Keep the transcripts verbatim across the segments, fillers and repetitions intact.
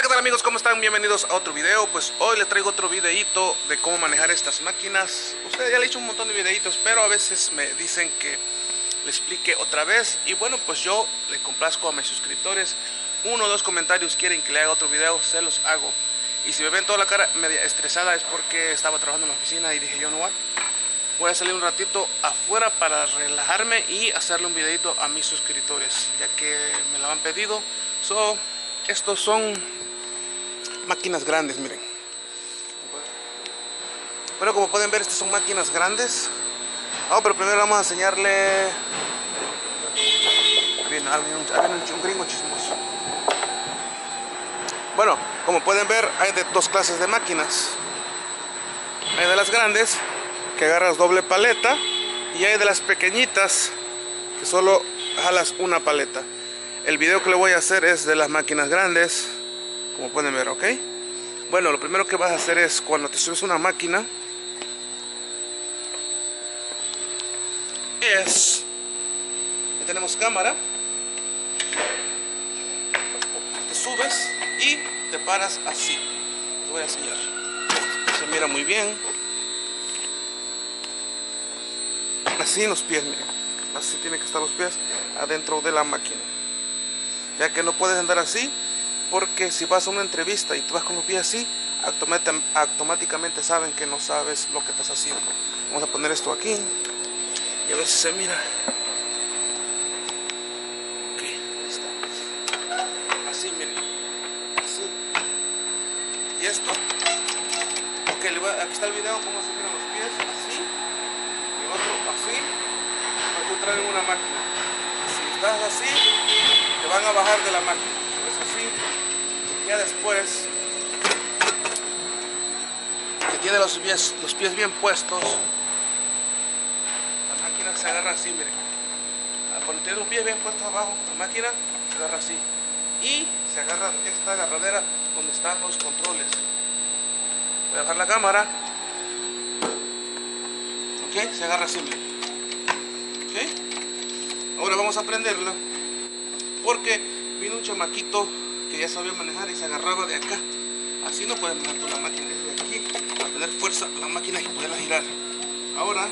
¿qué tal amigos? ¿Cómo están? Bienvenidos a otro video. Pues hoy les traigo otro videito de cómo manejar estas máquinas. Ustedes ya le he hecho un montón de videitos, pero a veces me dicen que le explique otra vez. Y bueno, pues yo le complazco a mis suscriptores. Uno o dos comentarios quieren que le haga otro video, se los hago. Y si me ven toda la cara media estresada es porque estaba trabajando en la oficina y dije yo, no, what? Voy a salir un ratito afuera para relajarme y hacerle un videito a mis suscriptores, ya que me lo han pedido. So, estos son máquinas grandes, miren. Pero como pueden ver, estas son máquinas grandes. Oh, pero primero vamos a enseñarle. Viene alguien, un gringo chismoso. Bueno, como pueden ver, hay de dos clases de máquinas. Hay de las grandes que agarras doble paleta y hay de las pequeñitas que solo jalas una paleta. El video que le voy a hacer es de las máquinas grandes, como pueden ver, ¿ok? Bueno, lo primero que vas a hacer es cuando te subes a una máquina es, ya tenemos cámara, te subes y te paras así. Les voy a enseñar. Se mira muy bien. Así en los pies, miren. Así tienen que estar los pies adentro de la máquina. Ya que no puedes andar así, porque si vas a una entrevista y te vas con los pies así, automáticamente saben que no sabes lo que estás haciendo. Vamos a poner esto aquí y a ver si se mira. Ok, ahí está. Así, miren. Así. Y esto. Ok, aquí está el video, cómo se miran los pies. Así. Y el otro así. Para tú entrar en una máquina. Si estás así, te van a bajar de la máquina. Es así. Ya después que tiene los pies, los pies bien puestos, la máquina se agarra así, miren. Cuando tiene los pies bien puestos abajo, la máquina se agarra así. Y se agarra esta agarradera donde están los controles. Voy a bajar la cámara. Ok, se agarra así, miren. Ok. Ahora vamos a prenderla. Porque vino un chamaquito que ya sabía manejar y se agarraba de acá. Así no puedes manejar toda la máquina desde aquí para tener fuerza la máquina y poderla girar. Ahora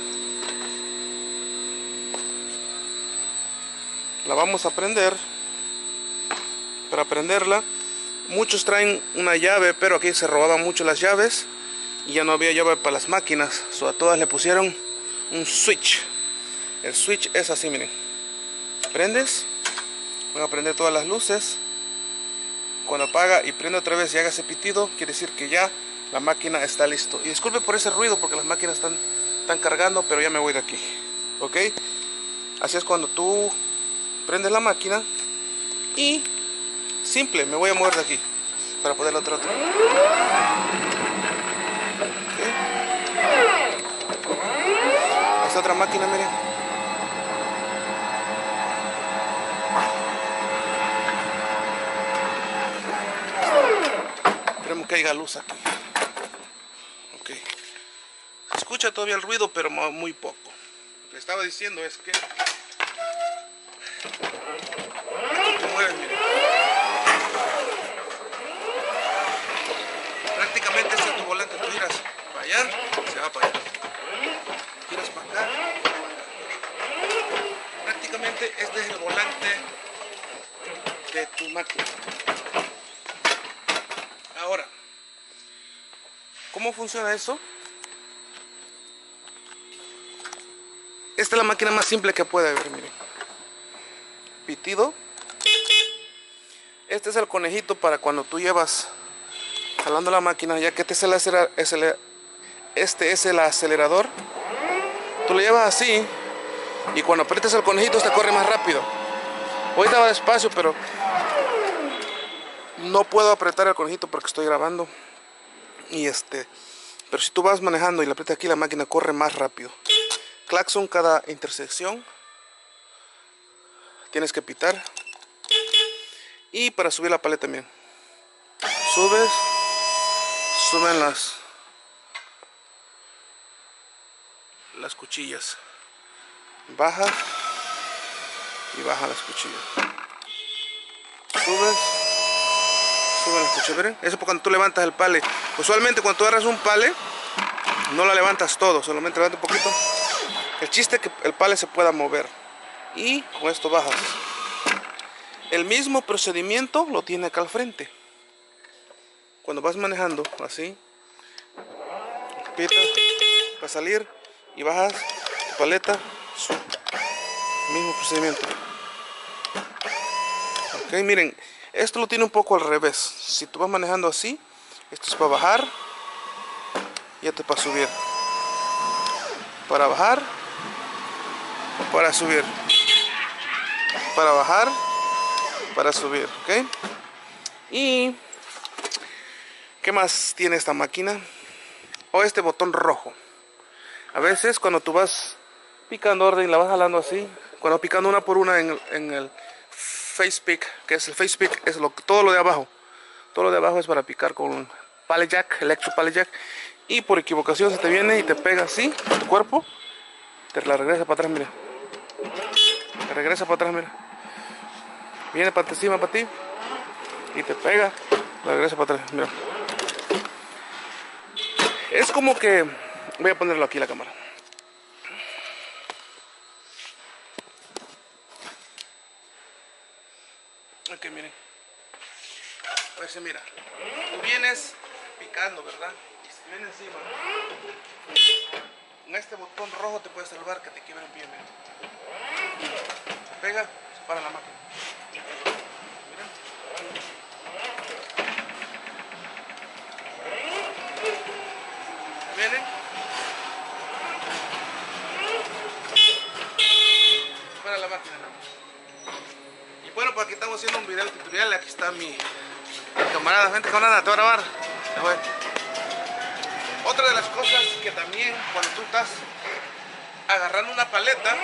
la vamos a prender. Para prenderla, muchos traen una llave, pero aquí se robaban mucho las llaves y ya no había llave para las máquinas. So, a todas le pusieron un switch. El switch es así, miren. Prendes. Van a prender todas las luces. Cuando apaga y prende otra vez y haga ese pitido, quiere decir que ya la máquina está listo. Y disculpe por ese ruido porque las máquinas están, están cargando, pero ya me voy de aquí. Ok. Así es cuando tú prendes la máquina. Y simple, me voy a mover de aquí para poderlo otra otra. Okay. Esta otra máquina, miren. Esperemos que haya luz aquí. Ok. Se escucha todavía el ruido, pero muy poco. Lo que estaba diciendo es que te mueves, miren. Prácticamente este es tu volante. Tú giras para allá, se va para allá. Giras para acá. Prácticamente este es el volante de tu máquina. Ahora, ¿cómo funciona eso? Esta es la máquina más simple que puede haber, miren. Pitido. Este es el conejito para cuando tú llevas jalando la máquina, ya que este es el, es el, este es el acelerador. Tú lo llevas así y cuando aprietas el conejito este corre más rápido. Ahorita va despacio, pero no puedo apretar el conejito porque estoy grabando. Y este, pero si tú vas manejando y le aprietas aquí, la máquina corre más rápido. Claxon cada intersección. Tienes que pitar. Y para subir la paleta también. Subes. Suben las las cuchillas. Baja y baja las cuchillas. Subes, Sube la escucha, miren. Eso es cuando tú levantas el pale. Usualmente cuando tú agarras un pale, no lo levantas todo, solamente levanta un poquito. El chiste es que el pale se pueda mover. Y con esto bajas. El mismo procedimiento lo tiene acá al frente. Cuando vas manejando así, pita para salir y bajas tu paleta, sub. Mismo procedimiento. Ok, miren, esto lo tiene un poco al revés. Si tú vas manejando así, esto es para bajar y esto es para subir. Para bajar, para subir. Para bajar, para subir, ok. Y ¿qué más tiene esta máquina? O este botón rojo. A veces cuando tú vas picando orden y la vas jalando así, cuando picando una por una en el, en el face pick, que es el face pick, es lo, todo lo de abajo. Todo lo de abajo es para picar con pallet jack, electro pallet jack. Y por equivocación se te viene y te pega así a tu cuerpo, te la regresa para atrás, mira. Te regresa para atrás, mira. Viene para encima para ti y te pega, la regresa para atrás, mira. Es como que voy a ponerlo aquí la cámara. Ok, miren. A ver si mira. Tú vienes picando, ¿verdad? Y si viene encima, en este botón rojo te puede salvar que te quiebre el pie, mira. Te pega, se para la máquina. Mira. Viene. Se para la máquina. Y bueno, pues aquí estamos haciendo un video tutorial. Aquí está mi camarada, gente camarada, te voy a grabar. Otra de las cosas que también cuando tú estás agarrando una paleta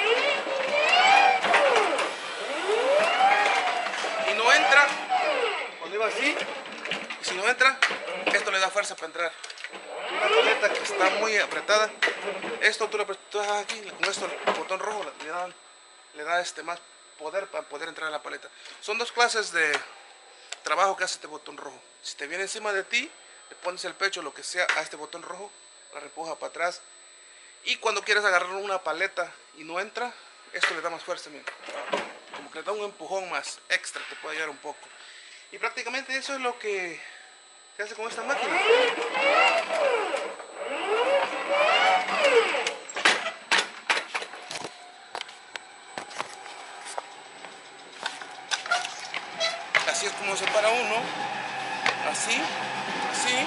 y no entra, cuando iba así, y si no entra, esto le da fuerza para entrar. Una paleta que está muy apretada, esto tú le apretas aquí, con esto el botón rojo le da, le da este más poder para poder entrar en la paleta. Son dos clases de trabajo que hace este botón rojo. Si te viene encima de ti, le pones el pecho, lo que sea, a este botón rojo, la repuja para atrás. Y cuando quieres agarrar una paleta y no entra, esto le da más fuerza, mira. Como que le da un empujón más extra, te puede ayudar un poco. Y prácticamente eso es lo que se hace con esta máquina. Así es como se para uno. Así, así.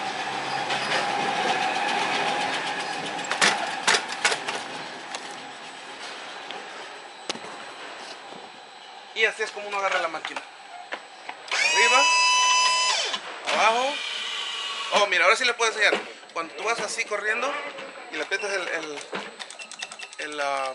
Y así es como uno agarra la máquina. Arriba, abajo. Oh, mira, ahora sí le puedo enseñar. Cuando tú vas así corriendo y le aprietas el, el, el uh,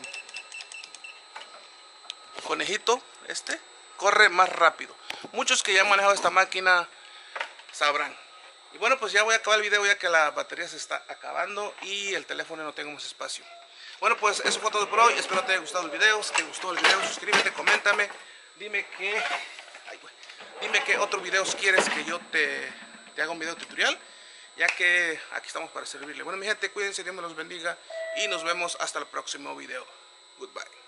conejito este, corre más rápido. Muchos que ya han manejado esta máquina sabrán. Y bueno, pues ya voy a acabar el video ya que la batería se está acabando y el teléfono no tengo más espacio. Bueno, pues eso fue todo por hoy. Espero te haya gustado el video. Si te gustó el video, suscríbete, coméntame. Dime que... Ay, güey. Dime qué otros videos quieres que yo te, te haga un video tutorial, ya que aquí estamos para servirle. Bueno, mi gente, cuídense, Dios me los bendiga y nos vemos hasta el próximo video. Goodbye.